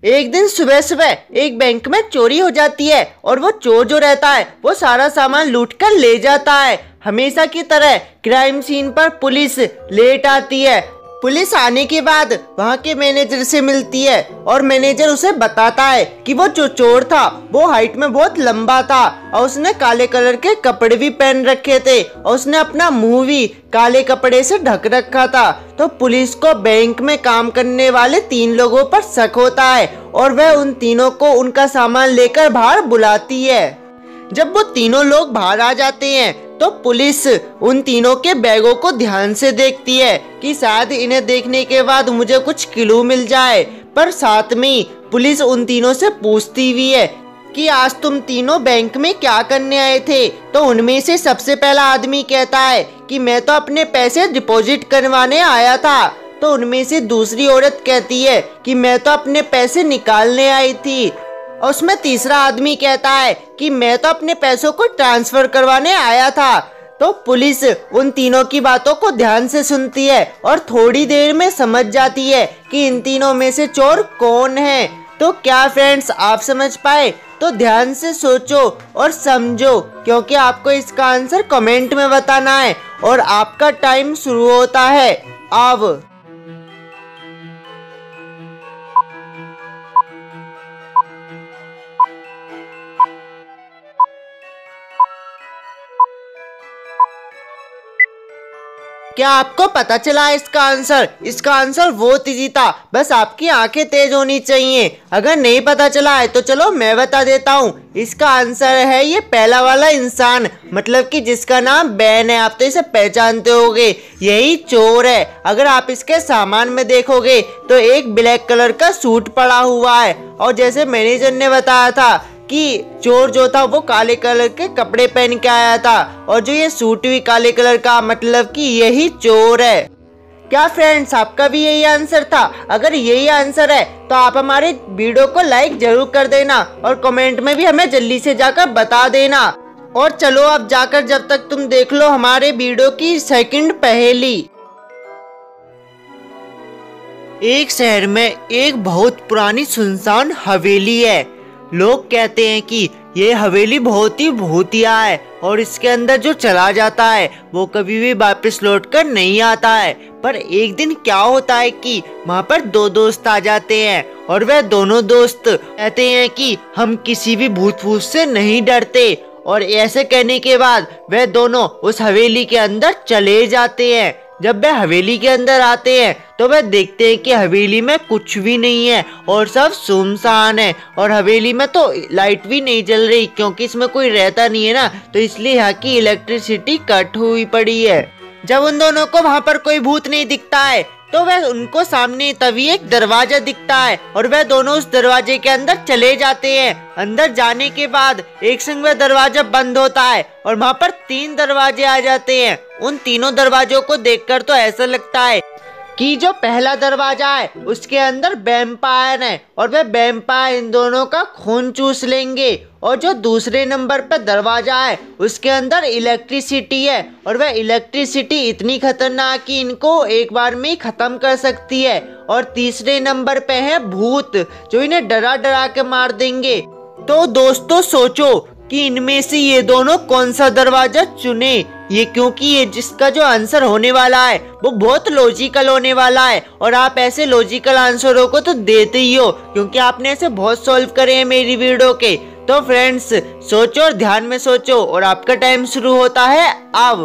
एक दिन सुबह सुबह एक बैंक में चोरी हो जाती है और वो चोर जो रहता है वो सारा सामान लूट कर ले जाता है। हमेशा की तरह क्राइम सीन पर पुलिस लेट आती है। पुलिस आने के बाद वहाँ के मैनेजर से मिलती है और मैनेजर उसे बताता है कि वो जो चोर था वो हाइट में बहुत लंबा था और उसने काले कलर के कपड़े भी पहन रखे थे और उसने अपना मुंह भी काले कपड़े से ढक रखा था। तो पुलिस को बैंक में काम करने वाले 3 लोगों पर शक होता है और वह उन तीनों को उनका सामान लेकर बाहर बुलाती है। जब वो तीनों लोग बाहर आ जाते हैं तो पुलिस उन तीनों के बैगों को ध्यान से देखती है कि शायद इन्हें देखने के बाद मुझे कुछ क्लू मिल जाए। पर साथ में पुलिस उन तीनों से पूछती भी है कि आज तुम तीनों बैंक में क्या करने आए थे। तो उनमें से सबसे पहला आदमी कहता है कि मैं तो अपने पैसे डिपॉजिट करवाने आया था। तो उनमें से दूसरी औरत कहती है कि मैं तो अपने पैसे निकालने आई थी। और उसमें तीसरा आदमी कहता है कि मैं तो अपने पैसों को ट्रांसफर करवाने आया था। तो पुलिस उन तीनों की बातों को ध्यान से सुनती है और थोड़ी देर में समझ जाती है कि इन तीनों में से चोर कौन है। तो क्या फ्रेंड्स आप समझ पाए? तो ध्यान से सोचो और समझो, क्योंकि आपको इसका आंसर कमेंट में बताना है और आपका टाइम शुरू होता है अब। क्या आपको पता चला इसका आंसर? इसका आंसर बहुत इजी था, बस आपकी आंखें तेज होनी चाहिए। अगर नहीं पता चला है तो चलो मैं बता देता हूँ। इसका आंसर है ये पहला वाला इंसान, मतलब कि जिसका नाम बैन है। आप तो इसे पहचानते होगे, यही चोर है। अगर आप इसके सामान में देखोगे तो एक ब्लैक कलर का सूट पड़ा हुआ है और जैसे मैनेजर ने बताया था कि चोर जो था वो काले कलर के कपड़े पहन के आया था और जो ये सूट भी काले कलर का, मतलब कि यही चोर है। क्या फ्रेंड्स आपका भी यही आंसर था? अगर यही आंसर है तो आप हमारे वीडियो को लाइक जरूर कर देना और कमेंट में भी हमें जल्दी से जाकर बता देना। और चलो अब जाकर जब तक तुम देख लो हमारे वीडियो की सेकंड पहेली। एक शहर में एक बहुत पुरानी सुनसान हवेली है। लोग कहते हैं कि ये हवेली बहुत ही भूतिया है और इसके अंदर जो चला जाता है वो कभी भी वापस लौटकर नहीं आता है। पर एक दिन क्या होता है कि वहाँ पर 2 दोस्त आ जाते हैं और वह दोनों दोस्त कहते हैं कि हम किसी भी भूत भूत से नहीं डरते। और ऐसे कहने के बाद वह दोनों उस हवेली के अंदर चले जाते हैं। जब वह हवेली के अंदर आते हैं तो वह देखते हैं कि हवेली में कुछ भी नहीं है और सब सुनसान है और हवेली में तो लाइट भी नहीं जल रही, क्योंकि इसमें कोई रहता नहीं है ना, तो इसलिए यहाँ की इलेक्ट्रिसिटी कट हुई पड़ी है। जब उन दोनों को वहाँ पर कोई भूत नहीं दिखता है तो वह उनको सामने तभी एक दरवाजा दिखता है और वह दोनों उस दरवाजे के अंदर चले जाते हैं। अंदर जाने के बाद एक संग वह दरवाजा बंद होता है और वहाँ पर 3 दरवाजे आ जाते हैं। उन तीनों दरवाजों को देखकर तो ऐसा लगता है कि जो पहला दरवाजा है उसके अंदर वैम्पायर है और वह वैम्पायर इन दोनों का खून चूस लेंगे। और जो दूसरे नंबर पर दरवाजा है उसके अंदर इलेक्ट्रिसिटी है और वह इलेक्ट्रिसिटी इतनी खतरनाक कि इनको एक बार में ही खत्म कर सकती है। और तीसरे नंबर पे है भूत, जो इन्हें डरा डरा के मार देंगे। तो दोस्तों सोचो कि इनमें से ये दोनों कौन सा दरवाजा चुने, ये क्योंकि ये जिसका जो आंसर होने वाला है वो बहुत लॉजिकल होने वाला है। और आप ऐसे लॉजिकल आंसरों को तो देते ही हो, क्योंकि आपने ऐसे बहुत सॉल्व करे हैं मेरी वीडियो के। तो फ्रेंड्स सोचो और ध्यान में सोचो और आपका टाइम शुरू होता है अब।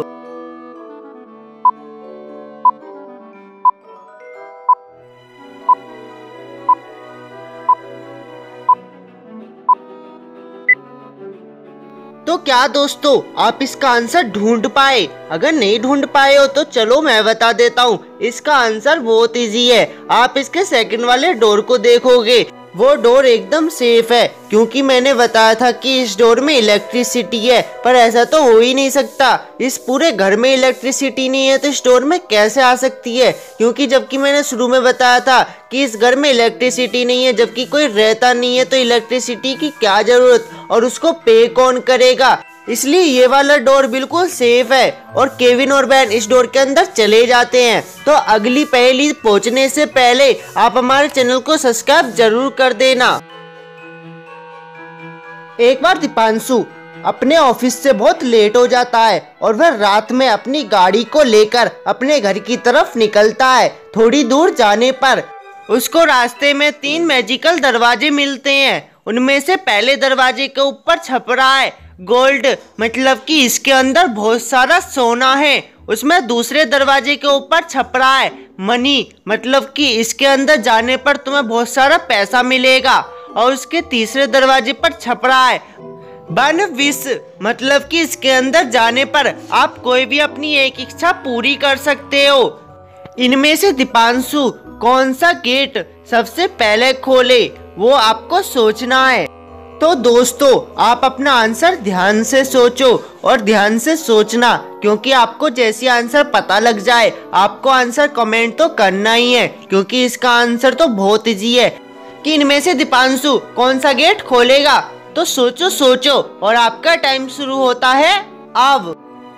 तो क्या दोस्तों आप इसका आंसर ढूंढ पाए? अगर नहीं ढूंढ पाए हो तो चलो मैं बता देता हूँ। इसका आंसर बहुत इजी है। आप इसके सेकंड वाले डोर को देखोगे, वो डोर एकदम सेफ है, क्योंकि मैंने बताया था कि इस डोर में इलेक्ट्रिसिटी है। पर ऐसा तो हो ही नहीं सकता, इस पूरे घर में इलेक्ट्रिसिटी नहीं है तो इस डोर में कैसे आ सकती है? क्योंकि जबकि मैंने शुरू में बताया था कि इस घर में इलेक्ट्रिसिटी नहीं है, जबकि कोई रहता नहीं है, तो इलेक्ट्रिसिटी की क्या जरूरत और उसको पे कौन करेगा? इसलिए ये वाला डोर बिल्कुल सेफ है और केविन और बैन इस डोर के अंदर चले जाते हैं। तो अगली पहेली पहुंचने से पहले आप हमारे चैनल को सब्सक्राइब जरूर कर देना। एक बार दीपांशु अपने ऑफिस से बहुत लेट हो जाता है और वह रात में अपनी गाड़ी को लेकर अपने घर की तरफ निकलता है। थोड़ी दूर जाने पर उसको रास्ते में 3 मैजिकल दरवाजे मिलते हैं। उनमें से पहले दरवाजे के ऊपर छप रहा है गोल्ड, मतलब कि इसके अंदर बहुत सारा सोना है। उसमें दूसरे दरवाजे के ऊपर छप रहा है मनी, मतलब कि इसके अंदर जाने पर तुम्हें बहुत सारा पैसा मिलेगा। और उसके तीसरे दरवाजे पर छप रहा है वन विश, मतलब कि इसके अंदर जाने पर आप कोई भी अपनी एक इच्छा पूरी कर सकते हो। इनमें से दीपांशु कौन सा गेट सबसे पहले खोले वो आपको सोचना है। तो दोस्तों आप अपना आंसर ध्यान से सोचो और ध्यान से सोचना, क्योंकि आपको जैसी आंसर पता लग जाए आपको आंसर कमेंट तो करना ही है, क्योंकि इसका आंसर तो बहुत इजी है कि इनमें से दीपांशु कौन सा गेट खोलेगा। तो सोचो सोचो और आपका टाइम शुरू होता है अब।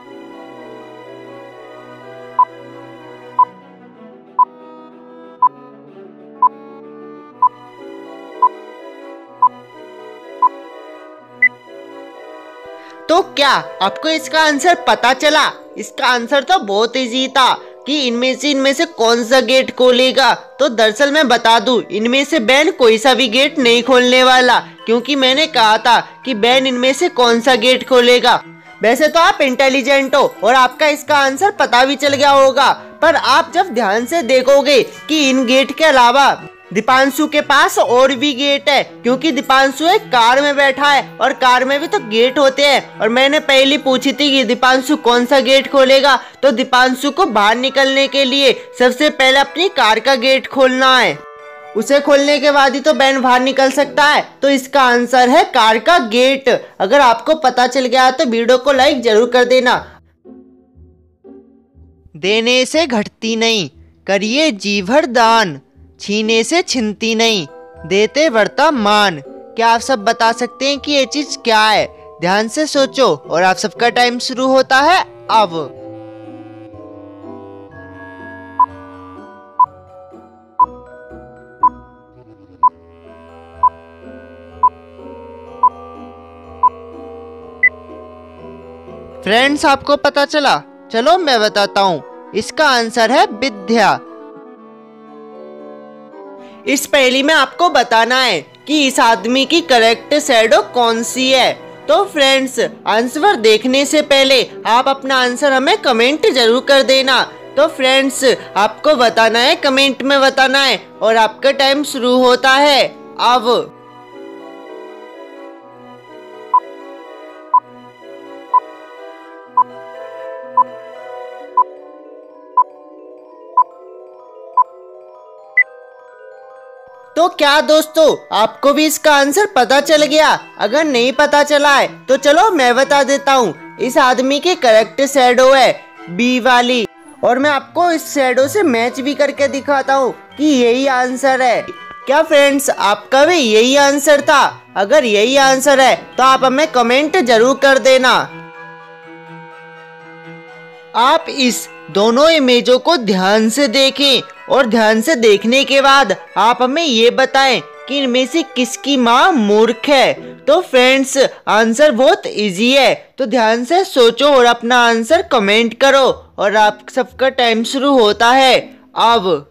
तो क्या आपको इसका आंसर पता चला? इसका आंसर तो बहुत इजी था कि इनमें से कौन सा गेट खोलेगा। तो दरअसल मैं बता दूं, इनमें से बैन कोई सा भी गेट नहीं खोलने वाला, क्योंकि मैंने कहा था कि बैन इनमें से कौन सा गेट खोलेगा। वैसे तो आप इंटेलिजेंट हो और आपका इसका आंसर पता भी चल गया होगा, पर आप जब ध्यान से देखोगे कि इन गेट के अलावा दीपांशु के पास और भी गेट है, क्योंकि दीपांशु एक कार में बैठा है और कार में भी तो गेट होते हैं। और मैंने पहले पूछी थी कि दीपांशु कौन सा गेट खोलेगा, तो दीपांशु को बाहर निकलने के लिए सबसे पहले अपनी कार का गेट खोलना है। उसे खोलने के बाद ही तो बैन बाहर निकल सकता है। तो इसका आंसर है कार का गेट। अगर आपको पता चल गया तो वीडियो को लाइक जरूर कर देना। देने से घटती नहीं, करिए जी भर दान, छीने से छिनती नहीं, देते बढ़ता मान। क्या आप सब बता सकते हैं कि ये चीज क्या है? ध्यान से सोचो और आप सबका टाइम शुरू होता है अब। फ्रेंड्स आपको पता चला? चलो मैं बताता हूँ, इसका आंसर है विद्या। इस पहेली में आपको बताना है कि इस आदमी की करेक्ट शैडो कौन सी है। तो फ्रेंड्स आंसर देखने से पहले आप अपना आंसर हमें कमेंट जरूर कर देना। तो फ्रेंड्स आपको बताना है, कमेंट में बताना है और आपका टाइम शुरू होता है अब। तो क्या दोस्तों आपको भी इसका आंसर पता चल गया? अगर नहीं पता चला है तो चलो मैं बता देता हूँ। इस आदमी की करेक्ट शैडो है बी वाली, और मैं आपको इस शैडो से मैच भी करके दिखाता हूँ कि यही आंसर है। क्या फ्रेंड्स आपका भी यही आंसर था? अगर यही आंसर है तो आप हमें कमेंट जरूर कर देना। आप इस दोनों इमेजों को ध्यान से देखें और ध्यान से देखने के बाद आप हमें ये बताएं कि इनमें से किसकी माँ मूर्ख है। तो फ्रेंड्स आंसर बहुत इजी है, तो ध्यान से सोचो और अपना आंसर कमेंट करो और आप सबका टाइम शुरू होता है अब।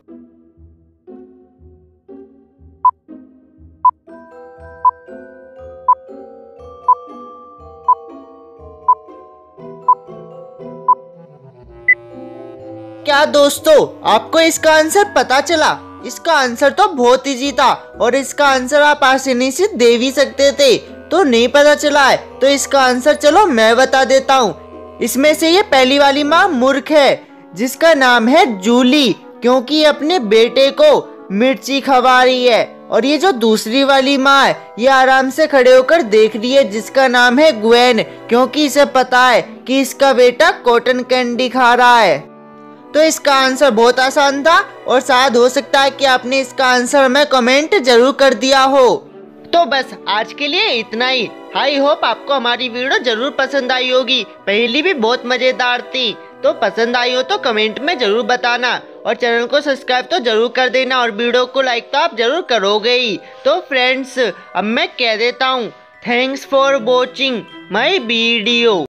क्या दोस्तों आपको इसका आंसर पता चला? इसका आंसर तो बहुत इजी था और इसका आंसर आप आसानी से दे भी सकते थे। तो नहीं पता चला है तो इसका आंसर चलो मैं बता देता हूँ। इसमें से ये पहली वाली माँ मूर्ख है जिसका नाम है जूली, क्योंकि अपने बेटे को मिर्ची खवा रही है। और ये जो दूसरी वाली माँ है ये आराम से खड़े होकर देख रही है जिसका नाम है ग्वेन, क्योंकि इसे पता है कि इसका बेटा कॉटन कैंडी खा रहा है। तो इसका आंसर बहुत आसान था और शायद हो सकता है कि आपने इसका आंसर हमें कमेंट जरूर कर दिया हो। तो बस आज के लिए इतना ही। आई होप आपको हमारी वीडियो जरूर पसंद आई होगी। पहली भी बहुत मजेदार थी। तो पसंद आई हो तो कमेंट में जरूर बताना और चैनल को सब्सक्राइब तो जरूर कर देना और वीडियो को लाइक तो आप जरूर करोगे ही। तो फ्रेंड्स अब मैं कह देता हूँ, thanks for watching my video.